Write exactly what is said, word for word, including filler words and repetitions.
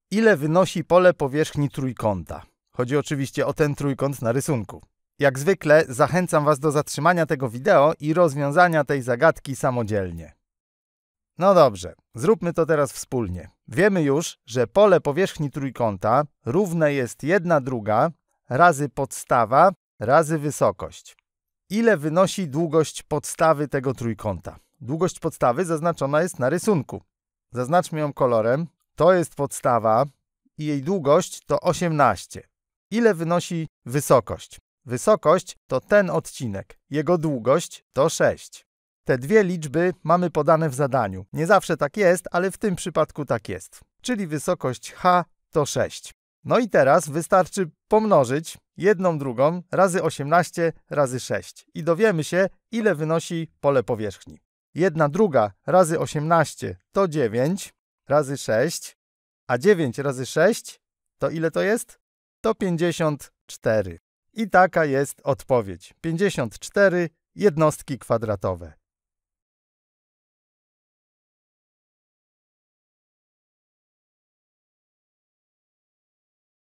Ile wynosi pole powierzchni trójkąta? Chodzi oczywiście o ten trójkąt na rysunku. Jak zwykle zachęcam Was do zatrzymania tego wideo i rozwiązania tej zagadki samodzielnie. No dobrze, zróbmy to teraz wspólnie. Wiemy już, że pole powierzchni trójkąta równe jest jedna druga razy podstawa razy wysokość. Ile wynosi długość podstawy tego trójkąta? Długość podstawy zaznaczona jest na rysunku. Zaznaczmy ją kolorem. To jest podstawa i jej długość to osiemnaście. Ile wynosi wysokość? Wysokość to ten odcinek. Jego długość to sześć. Te dwie liczby mamy podane w zadaniu. Nie zawsze tak jest, ale w tym przypadku tak jest. Czyli wysokość h to sześć. No i teraz wystarczy pomnożyć jedną drugą razy osiemnaście razy sześć. I dowiemy się, ile wynosi pole powierzchni. jedna druga razy osiemnaście to dziewięć razy sześć, a dziewięć razy sześć to ile to jest? To pięćdziesiąt cztery. I taka jest odpowiedź. pięćdziesiąt cztery jednostki kwadratowe.